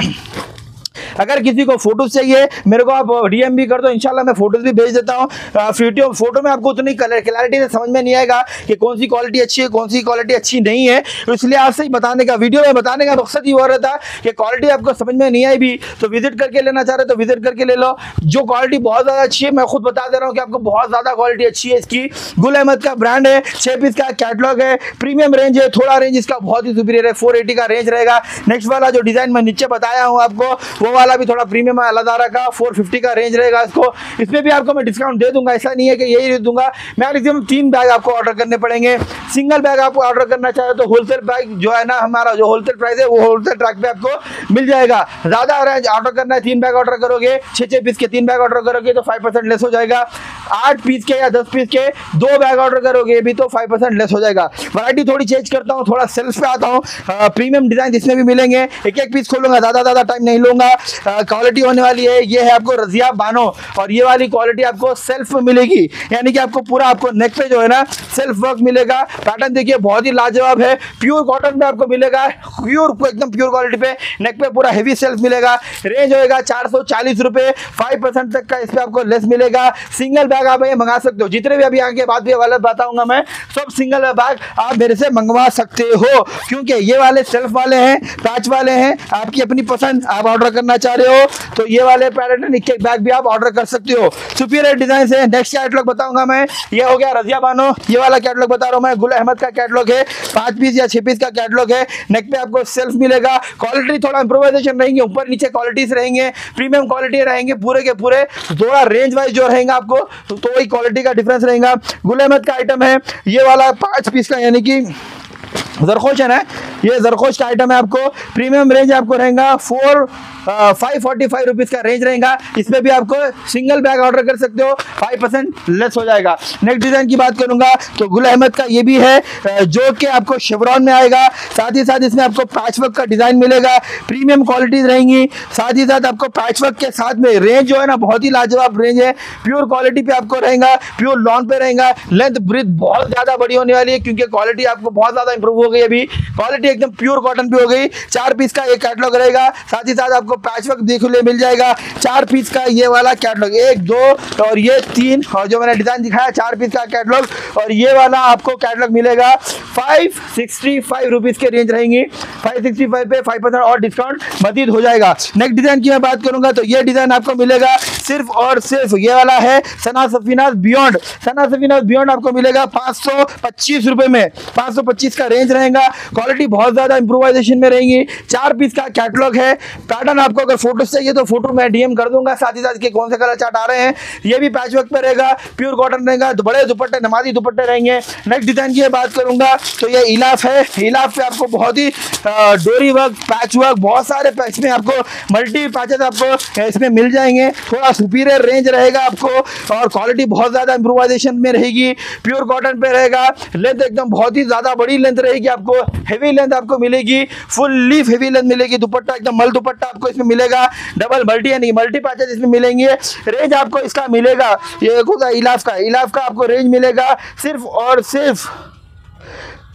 अगर किसी को फोटोज चाहिए मेरे को आप डीएम भी कर दो, इंशाल्लाह मैं फोटोज भी भेज देता हूँ। वीडियो फोटो में आपको उतनी क्लैरिटी से समझ में नहीं आएगा कि कौन सी क्वालिटी अच्छी है कौन सी क्वालिटी अच्छी नहीं है, तो इसलिए आपसे ही बताने का वीडियो में बताने का मकसद ही हो रहा था कि क्वालिटी आपको समझ में नहीं आई भी तो विजिट करके लेना चाह रहे तो विजिट करके ले लो। जो क्वालिटी बहुत ज़्यादा अच्छी है मैं खुद बता दे रहा हूँ कि आपको बहुत ज़्यादा क्वालिटी अच्छी है इसकी। गुल अहमद का ब्रांड है, छः पीस का कैटलॉग है, प्रीमियम रेंज है, थोड़ा रेंज इसका बहुत ही सुपीरियर है, फोर एटी का रेंज रहेगा। नेक्स्ट वाला जो डिज़ाइन मैं नीचे बताया हूँ आपको वो वाला भी थोड़ा प्रीमियम है, अलादारा का फोर फिफ्टी का रेंज रहेगा इसको। इसमें भी आपको मैं डिस्काउंट दे दूंगा, ऐसा नहीं है कि यही दूंगा, मैक्सिमम तीन बैग आपको ऑर्डर करने पड़ेंगे। सिंगल बैग आपको ऑर्डर करना चाहे तो होलसेल बैग जो है ना हमारा जो होलसेल प्राइस है वो होलसेल ट्रैक पे आपको मिल जाएगा। ज़्यादा रेंज ऑर्डर करना है, तीन बैग ऑर्डर करोगे, छः छः पीस के तीन बैग ऑर्डर करोगे तो फाइव परसेंट लेस हो जाएगा। आठ पीस के या दस पीस के दो बैग ऑर्डर करोगे भी तो फाइव परसेंट लेस हो जाएगा। वैरायटी थोड़ी चेंज करता हूँ, थोड़ा सेल्स पे आता हूँ, प्रीमियम डिजाइन इसमें भी मिलेंगे, एक एक पीस खोलूंगा, ज़्यादा ज़्यादा टाइम नहीं लूंगा। क्वालिटी होने वाली है ये है आपको रजिया बानो, और ये वाली क्वालिटी आपको सेल्फ में मिलेगी, यानी कि आपको पूरा आपको नेक पे जो है ना सेल्फ वर्क मिलेगा। पैटर्न देखिए बहुत ही लाजवाब है, प्योर कॉटन पे आपको मिलेगा, प्योर एकदम प्योर क्वालिटी पे, नेक पे पूरा हेवी सेल्फ मिलेगा। रेंज होएगा चार सौ चालीस रुपए, फाइव परसेंट तक का इस पे आपको लेस मिलेगा। सिंगल बैग आप ये मंगा सकते हो, जितने भी अभी आगे बाद भी वाले बताऊंगा मैं, सब सिंगल बैग आप मेरे से मंगवा सकते हो, क्योंकि ये वाले सेल्फ वाले हैं, पैच वाले हैं, आपकी अपनी पसंद। आप ऑर्डर करना चाह रहे हो तो ये वाले पैटर्न एक एक बैग भी आप ऑर्डर कर सकते हो, सुपीरियर डिजाइन से। नेक्स्ट कैटलॉग बताऊंगा मैं, ये हो गया रजिया बानो, ये वाला कैटलॉग बता रहा हूं मैं, गुल अहमद का कैटलॉग है, पांच पीस या छह पीस का कैटलॉग है। नेक पे आपको सेल्फ मिलेगा, क्वालिटी थोड़ा इंप्रोवाइजेशन रहेंगे, ऊपर नीचे क्वालिटीज रहेंगे, प्रीमियम क्वालिटी रहेंगे पूरे के पूरे, थोड़ा रेंज वाइज जो रहेगा आपको तो वही क्वालिटी का डिफरेंस रहेगा। गुल अहमद का आइटम है ये वाला पांच पीस का, यानी कि जरखोश है ना, ये जरखोश का आइटम है, आपको प्रीमियम रेंज आपको रहेगा four five forty five rupees का रेंज रहेगा। इसमें भी आपको सिंगल बैग ऑर्डर कर सकते हो, फाइव परसेंट लेस हो जाएगा। नेक्स्ट डिजाइन की बात करूंगा तो गुल अहमद का ये भी है जो कि आपको शेवरॉन में आएगा, साथ ही साथ इसमें आपको पैच वर्क का डिजाइन मिलेगा, प्रीमियम क्वालिटीज रहेंगी, साथ ही साथ आपको पैच वर्क के साथ में रेंज जो है ना बहुत ही लाजवाब रेंज है, प्योर क्वालिटी पे आपको रहेगा, प्योर लॉन पे रहेगा। लेंथ ब्रीथ बहुत ज्यादा बड़ी होने वाली है क्योंकि क्वालिटी आपको बहुत ज्यादा इंप्रूव हो गई, अभी क्वालिटी एकदम प्योर कॉटन पे हो गई। चार पीस का एक कैटलॉग रहेगा, साथ ही साथ आपको पैच वर्क देखने मिल जाएगा। चार पीस का ये वाला कैटलॉग, एक दो और ये तीन, और जो मैंने डिजाइन दिखाया चार पीस का कैटलॉग, और ये वाला आपको कैटलॉग मिलेगा फाइव सिक्सटी फाइव रुपीज के रेंज रहेंगी। फाइव सिक्सटी फाइव पे फाइव परसेंट और डिस्काउंट मजीद हो जाएगा। नेक्स्ट डिजाइन की मैं बात करूंगा तो ये डिजाइन आपको मिलेगा सिर्फ और सिर्फ ये वाला है सना सफीनाज बियॉन्ड, सना सफीनाज बियॉन्ड आपको मिलेगा पाँच सौ पच्चीस रुपए में, पाँच सौ पच्चीस का रेंज रहेगा। क्वालिटी बहुत ज्यादा इंप्रोवाइजेशन में रहेंगी, चार पीस का कैटलॉग है। पैटर्न आपको अगर फोटो चाहिए तो फोटो मैं डीएम कर दूंगा, साथ ही साथ के कौन से कलर चार्ट आ रहे हैं। ये भी पैच वर्क पे रहेगा, प्योर कॉटन रहेगा, बड़े दुपट्टे नमाजी दुपट्टे रहेंगे। नेक्स्ट डिजाइन की बात करूंगा तो ये इलाफ है, इलाफ पे आपको बहुत ही डोरी वर्क, पैच वर्क, बहुत सारे पैच में आपको मल्टी पैचेस आपको इसमें मिल जाएंगे। थोड़ा सुपीरियर रेंज रहेगा आपको, और क्वालिटी बहुत ज्यादा इंप्रोवाइजेशन में रहेगी, प्योर कॉटन पे रहेगा। लेंथ एकदम बहुत ही ज्यादा बड़ी लेंथ रहेगी, आपको हेवी लेंथ आपको मिलेगी, फुल लीफ हेवी लेंथ मिलेगी। दुपट्टा एकदम मल दुपट्टा आपको इसमें मिलेगा, डबल मल्टी यानी मल्टी पैचेस इसमें मिलेंगे। रेंज आपको इसका मिलेगा, ये एक होगा इलाफ का, इलाफ का आपको रेंज मिलेगा सिर्फ और सिर्फ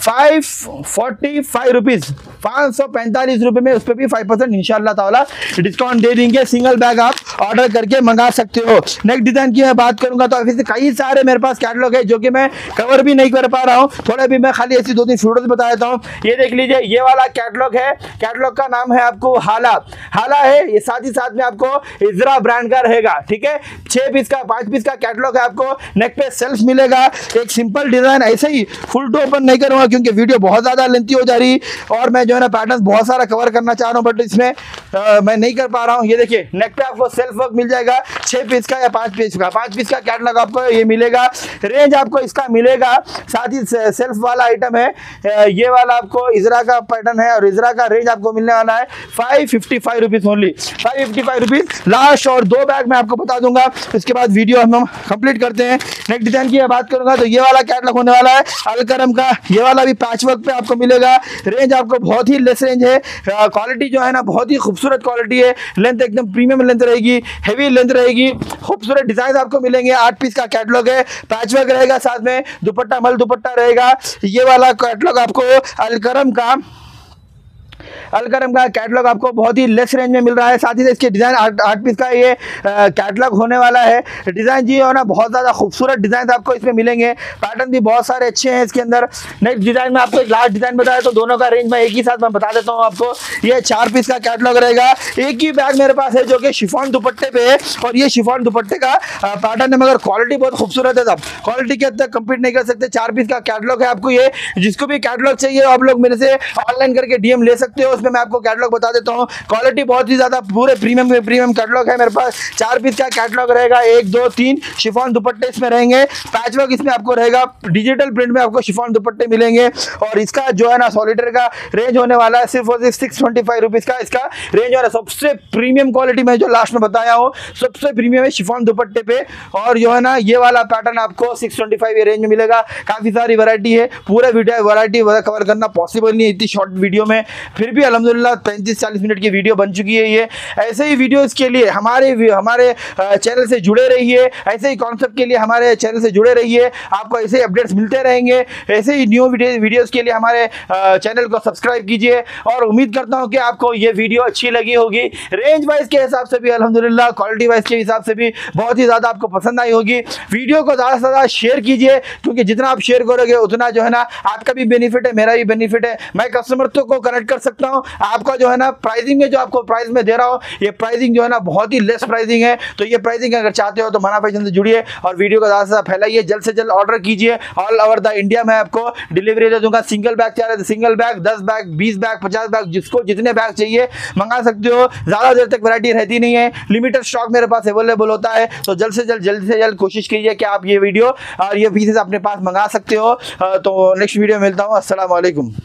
फाइव फोर्टी फाइव रुपीज, पाँच सौ पैंतालीस रुपए में उस पर भी फाइव परसेंट इंशाल्लाह ताला डिस्काउंट दे देंगे। सिंगल बैग आप ऑर्डर करके मंगा सकते हो। नेक्स्ट डिजाइन की मैं बात करूंगा तो ऐसे कई सारे मेरे पास कैटलॉग है जो कि मैं कवर भी नहीं कर पा रहा हूँ, थोड़े भी मैं खाली ऐसी दो तीन फोटोज बता देता हूँ। ये देख लीजिए, ये वाला कैटलॉग है, कैटलॉग का नाम है आपको हाला हाला है। ये साथ ही साथ में आपको इजरा ब्रांड का रहेगा, ठीक है। छह पीस का पांच पीस का कैटलॉग है, आपको नेक पे सेल्फ मिलेगा। एक सिंपल डिजाइन, ऐसे ही फुल टू ओपन नहीं करूंगा क्योंकि वीडियो बहुत ज्यादा लेंथी हो जा रही और मैं जो है ना पैटर्न बहुत सारा कवर करना चाह रहा हूं, बट इसमें आ, मैं नहीं कर पा रहा हूं। ये देखिए, नेक पे आपको सेल्फ वर्क मिल जाएगा, छह पीस का या पांच पीस का पांच पीस का कैटलॉग आपको ये मिलेगा। रेंज आपको इसका मिलेगा, साथ ही सेल्फ वाला आइटम है। ये वाला आपको इजरा का पैटर्न है और इजरा का रेंज आपको मिलने वाला है five fifty five rupees only, five fifty five rupees last. और दो बैग मैं आपको बता दूंगा, इसके बाद वीडियो हम कंप्लीट करते हैं। नेक्स्ट डिजाइन की बात करूंगा तो ये वाला कैटलॉग होने वाला है अलकरम का। ये वाला भी पैच वर्क पे आपको मिलेगा। रेंज आपको बहुत ही लेस रेंज है, क्वालिटी जो है ना बहुत ही खूबसूरत क्वालिटी है। लेंथ एकदम प्रीमियम लेंथ रहेगी, हेवी लेंथ रहेगी, खूबसूरत डिजाइन आपको मिलेंगे। आठ पीस का कैटलॉग है, पैच वर्क रहेगा, साथ में दुपट्टा मल दुपट्टा रहेगा। ये वाला कैटलॉग आपको अलकरम का अलकरम का कैटलॉग आपको बहुत ही लेस रेंज में मिल रहा है। साथ ही इसके डिजाइन आठ आठ पीस का ये कैटलॉग होने वाला है। डिजाइन जी है ना बहुत ज्यादा खूबसूरत डिजाइन आपको इसमें मिलेंगे, पैटर्न भी बहुत सारे अच्छे हैं इसके अंदर। नेक्स्ट डिजाइन में आपको एक लास्ट डिजाइन बताया तो दोनों का रेंज में एक ही साथ मैं बता देता हूँ आपको। ये चार पीस का कैटलॉग रहेगा। एक ही बैग मेरे पास है जो कि शिफॉन दुपट्टे पे है और ये शिफॉन दुपट्टे का पैटर्न है, मगर क्वालिटी बहुत खूबसूरत है। सब क्वालिटी के हद तक कंपीट नहीं कर सकते। चार पीस का कैटलॉग है आपको। ये जिसको भी कैटलॉग चाहिए आप लोग मेरे से ऑनलाइन करके डीएम ले सकते हो, उसमें मैं आपको कैटलॉग बता देता हूं। क्वालिटी बहुत ही ज्यादा पूरे प्रीमियम में प्रीमियम कैटलॉग है मेरे पास। चार पीस का कैटलॉग रहेगा, एक दो तीन शिफॉन दुपट्टे इसमें रहेंगे। पैचवर्क इसमें आपको रहेगा, डिजिटल प्रिंट में आपको शिफॉन दुपट्टे मिलेंगे। और इसका जो है ना सॉलिटर का रेंज होने वाला है सिर्फ और सिर्फ सिक्स ट्वेंटी फाइव रुपीज का। इसका रेंज हो रहा है सबसे प्रीमियम क्वालिटी में जो लास्ट में बताया हूँ, सबसे प्रीमियम है शिफॉन दुपट्टे पे। और जो है ना ये वाला पैटर्न आपको सिक्स ट्वेंटी फाइव रेंज में मिलेगा। काफी सारी वैरायटी है, पूरा वीडियो वैरायटी कवर करना पॉसिबल नहीं है इतनी शॉर्ट वीडियो में, फिर भी अल्हम्दुलिल्लाह पैंतीस चालीस मिनट की वीडियो बन चुकी है। ये ऐसे ही वीडियोस के लिए हमारे हमारे चैनल से जुड़े रहिए, ऐसे ही कॉन्सेप्ट के लिए हमारे चैनल से जुड़े रहिए। आपको ऐसे ही अपडेट्स मिलते रहेंगे। ऐसे ही न्यू वीडियो वीडियोस के लिए हमारे चैनल को सब्सक्राइब कीजिए और उम्मीद करता हूं कि आपको ये वीडियो अच्छी लगी होगी। रेंज वाइज के हिसाब से भी अल्हम्दुलिल्लाह, क्वालिटी वाइज के हिसाब से भी बहुत ही ज़्यादा आपको पसंद आई होगी। वीडियो को ज़्यादा से ज़्यादा शेयर कीजिए क्योंकि जितना आप शेयर करोगे उतना जो है ना आपका भी बेनिफिट है, मेरा भी बेनिफिट है। मैं कस्टमर तो को कनेक्ट कर सकता हूँ। आपका जो है ना प्राइसिंग में जो आपको प्राइस में दे रहा हूँ, ये प्राइसिंग जो है ना बहुत ही लेस प्राइसिंग है। तो ये प्राइसिंग अगर चाहते हो तो मना फैशन से जुड़िए और वीडियो को ज़्यादा से ज़्यादा फैलाइए। जल्द से जल्द ऑर्डर कीजिए। ऑल ओवर द इंडिया में आपको डिलीवरी दे दूंगा। सिंगल बैग चाह रहे थे सिंगल बैग, दस बैग, बीस बैग, पचास बैग, जिसको जितने बैग चाहिए मंगा सकते हो। ज़्यादा देर तक वैरायटी रहती नहीं है, लिमिटेड स्टॉक मेरे पास अवेलेबल होता है। तो जल्द से जल्द जल्द से जल्द कोशिश कीजिए कि आप ये वीडियो और ये पीसेस अपने पास मंगा सकते हो। तो नेक्स्ट वीडियो में मिलता हूँ। अस्सलाम वालेकुम।